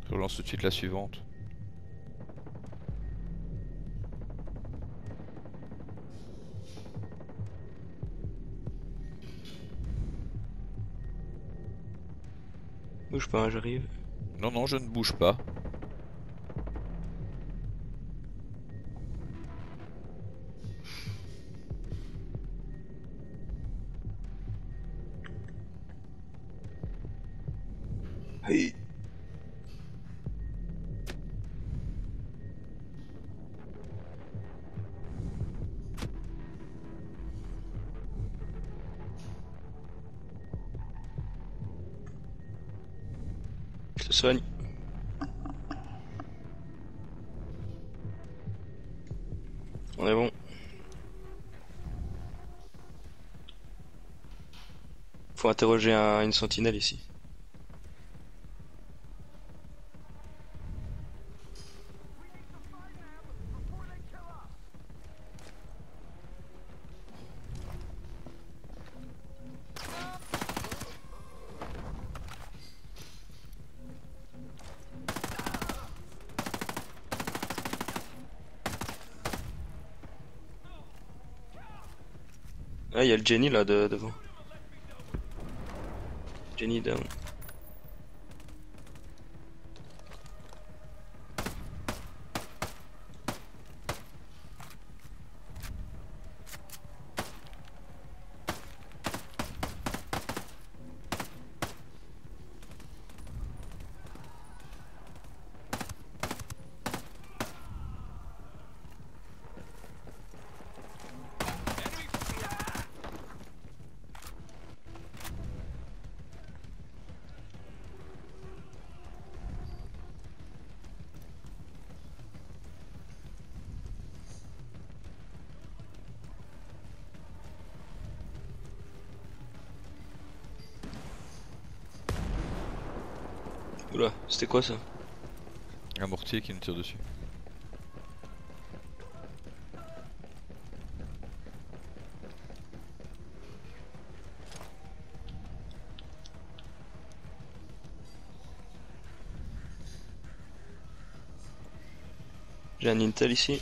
Je relance tout de suite la suivante. Bouge pas, hein, j'arrive. Non, non, je ne bouge pas. Hey. Je te soigne. On est bon. Faut interroger une sentinelle ici. Ah, il y a le Jenny là devant. Jenny down. Oula, c'était quoi ça? Un mortier qui nous tire dessus. J'ai un Intel ici.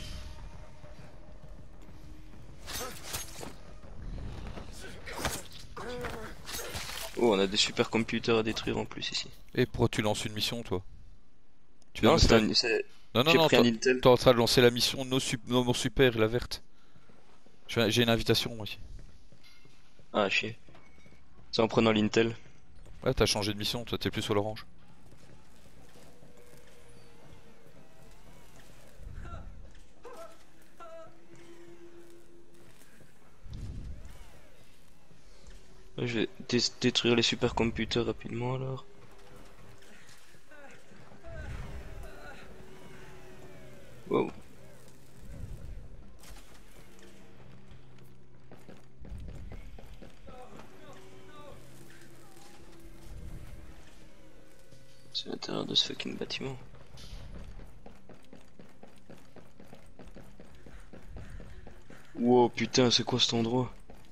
Oh, on a des supercomputers à détruire en plus ici. Et pourquoi tu lances une mission, toi? Tu viens de Non, me faire... Non, non, j'ai non, pris un Intel. t'es en train de lancer la mission nos super, la verte. J'ai une invitation, moi, ici. Ah, chier. C'est en prenant l'Intel. Ouais, t'as changé de mission, toi, t'es plus sur l'orange. Je vais détruire les supercomputers rapidement alors. Wow. C'est l'intérieur de ce fucking bâtiment. Wow, putain, c'est quoi cet endroit?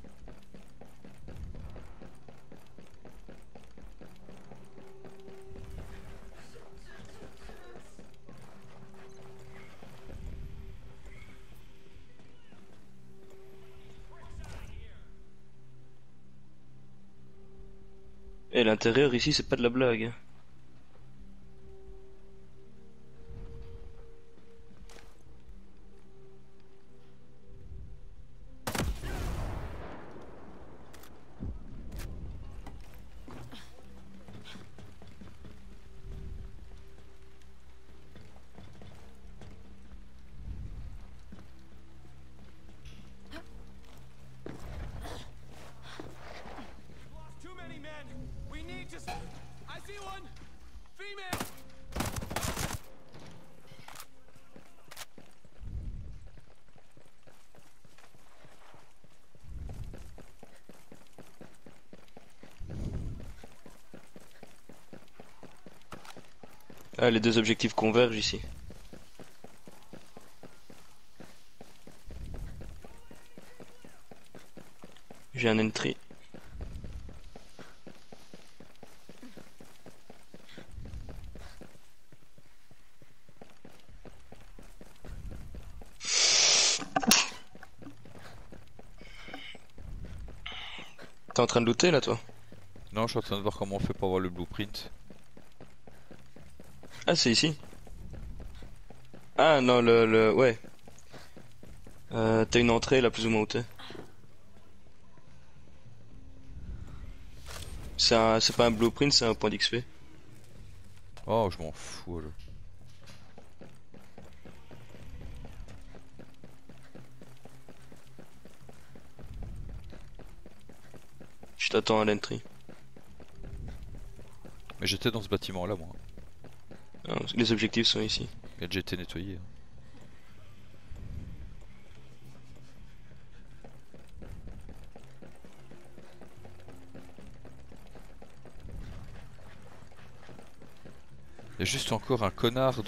Et l'intérieur ici, c'est pas de la blague, hein. Too many men. We need to. I see one. Female. Ah, les deux objectifs convergent ici. J'ai un entry. T'es en train de looter là toi? Non, je suis en train de voir comment on fait pour avoir le blueprint. Ah c'est ici. Ah non ouais. T'as une entrée là plus ou moins où t'es. C'est pas un blueprint, c'est un point d'XP. Oh, je m'en fous là. Je t'attends à l'entry. Mais j'étais dans ce bâtiment là, moi. Ah, les objectifs sont ici. Il a déjà été nettoyé, hein. Il y a juste encore un connard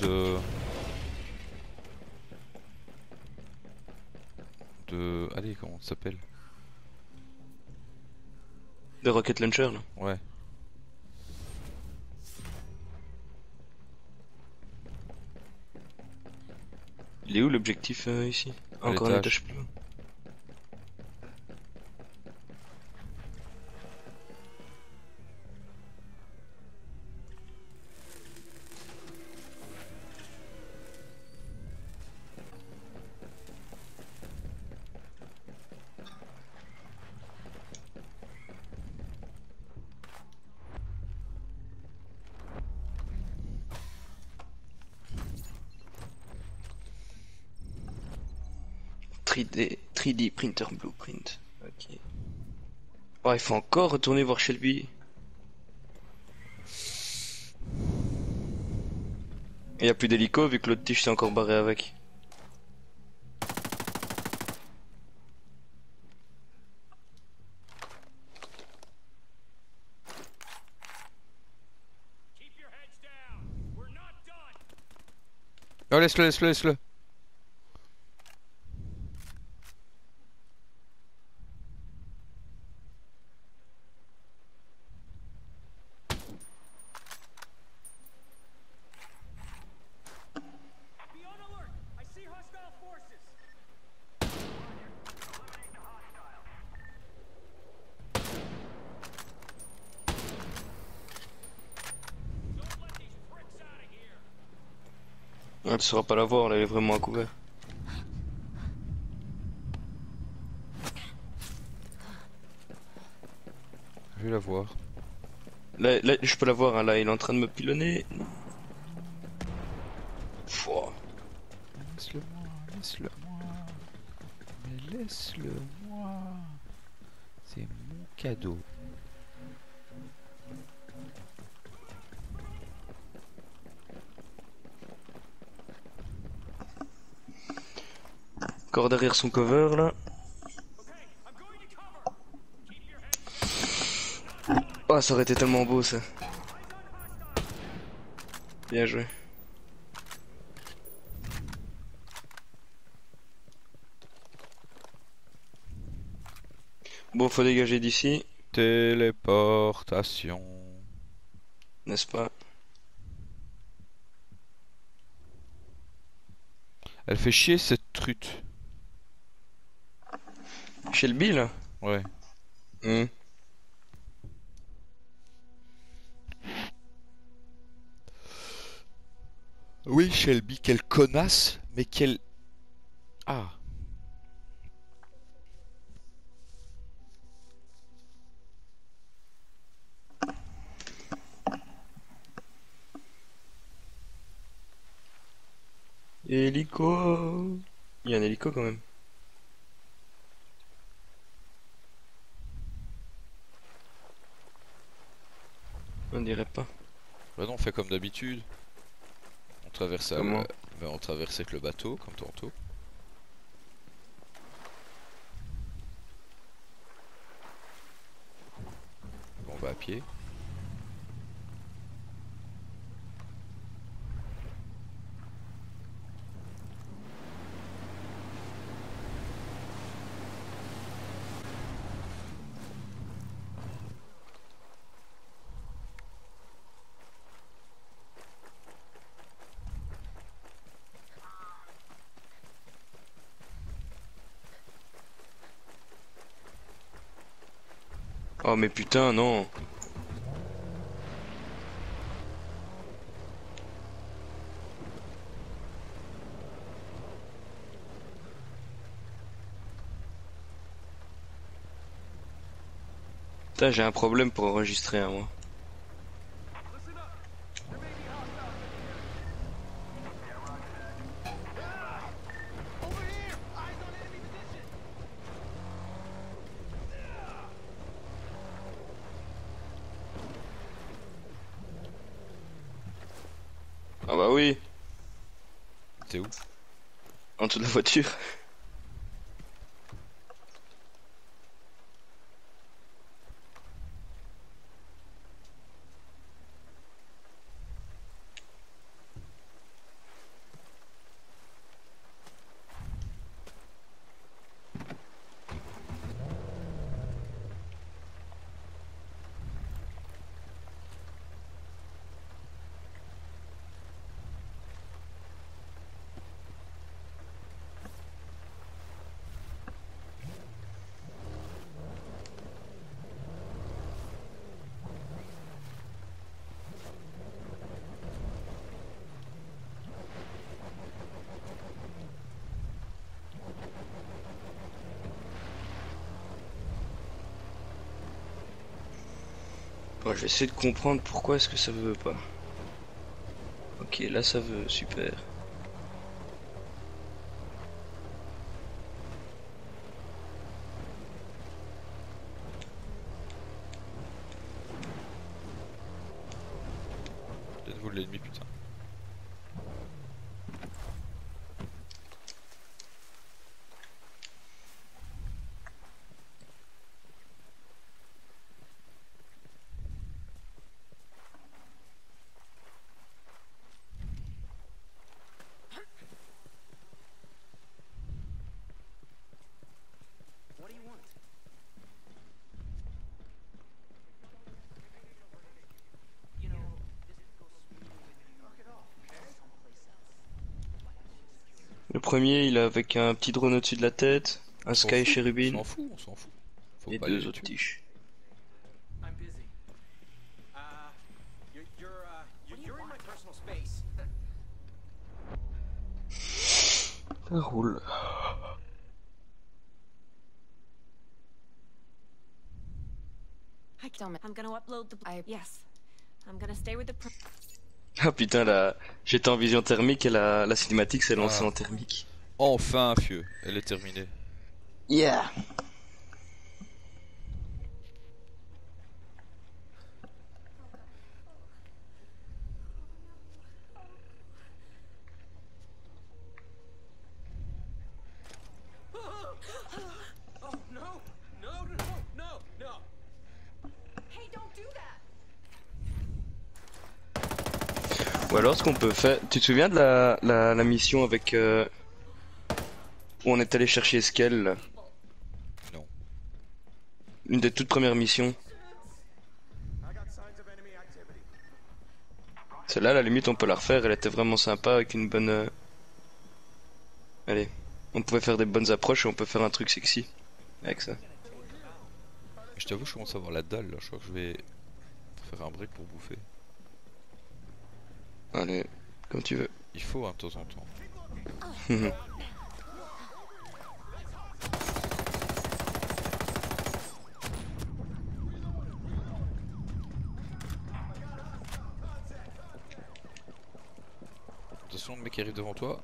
de... Allez, comment ça s'appelle? Le rocket launcher là. Ouais. Il est où l'objectif ici? À Encore un l'étage. étage plus haut. « 3D printer blueprint. Ok. Oh, il faut encore retourner voir Shelby. Il n'y a plus d'hélico vu que l'autre tige s'est encore barré avec. Keep your heads down. We're not done. Oh, laisse-le, laisse-le, laisse-le. Be on alert. I see hostile forces. Don't let these pricks out of here. Ah, tu sauras pas la voir, là, elle est vraiment à couvert. Je vais la voir. Là, je peux la voir, hein, là, il est en train de me pilonner. Pouah. Laisse-le moi, laisse-le moi. Mais laisse-le moi. C'est mon cadeau. Encore derrière son cover, là. Okay, I'm going to cover. Keep your heads. Oh, ça aurait été tellement beau, ça. Eyes on hostile. Bien joué. Bon, faut dégager d'ici, Téléportation. n'est-ce pas? Elle fait chier cette trute. Shelby, là? Ouais. Hmm. Oui, Shelby, quelle connasse, mais quelle... Ah. Hélico. Il y a un hélico quand même. On dirait pas. Bah non, on fait comme d'habitude. On traverse, Comment? on traverse avec le bateau, comme tantôt. On va à pied. Oh mais putain, non. Putain, j'ai un problème pour enregistrer, hein, moi. Ah bah oui, T'es où? en dessous de la voiture. Bon, je vais essayer de comprendre pourquoi est-ce que ça veut pas. Ok, là ça veut, super. Peut-être vous l'ennemi, putain. What do you want? You know, this could go smoothly with you. Knock it off, okay? Someplace else. Le premier, il est avec un petit drone au-dessus de la tête, un On s'en Sky fout, Cherubin, on s'en fout, on s'en fout. Faut et pas aller deux les autres tuer. tiges. I'm busy. You're in my personal space. Ça roule. I don't. I'm gonna upload the. Yes. I'm gonna stay with the. Ah putain, là, j'étais en vision thermique et la cinématique s'est lancée Ah. en thermique. Enfin, vieux, elle est terminée. Yeah. Oh no! No! No! No! No! Hey, don't do that. Ou alors ce qu'on peut faire... Tu te souviens de la mission avec... où on est allé chercher Skell là? Non. Une des toutes premières missions. I got signs of enemy activity. Celle-là, à la limite, on peut la refaire. Elle était vraiment sympa avec une bonne... Allez. On pouvait faire des bonnes approches et on peut faire un truc sexy. Avec ça. Je t'avoue, je commence à avoir la dalle là. Je crois que je vais faire un break pour bouffer. Allez. Comme tu veux. Il faut hein, de temps en temps. Attention, le mec qui arrive devant toi.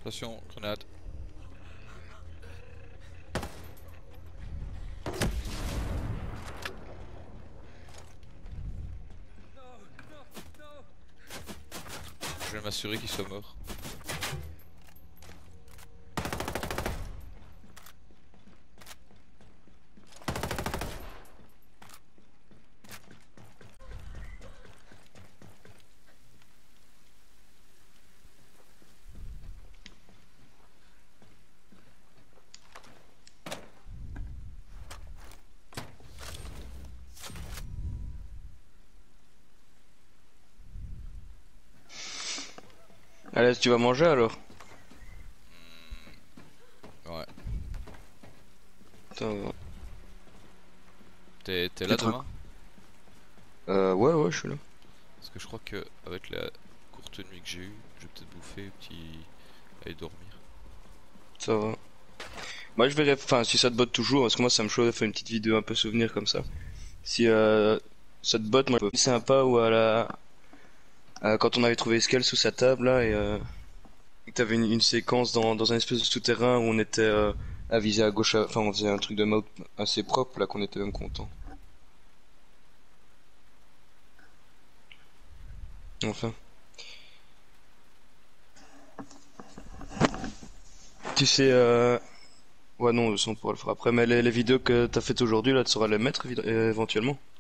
Attention, grenade. Je vais m'assurer qu'il soit mort. Allez, tu vas manger alors? Ouais. Ça va. T'es là Peut-être demain? Ouais, ouais, je suis là. Parce que je crois que avec la courte nuit que j'ai eue, je vais peut-être bouffer, aller dormir. Ça va. Moi, je verrai, enfin, si ça te botte toujours, parce que moi, ça me chauffe de faire une petite vidéo un peu souvenir comme ça. Si ça te botte, moi, c'est sympa ou quand on avait trouvé Escal sous sa table là et que t'avais une séquence dans un espèce de souterrain où on était à viser à gauche, enfin, on faisait un truc de mode assez propre là qu'on était même content. Enfin. Tu sais, ouais, non, ça on pourra le faire après, mais les vidéos que t'as faites aujourd'hui, là, tu sauras les mettre éventuellement.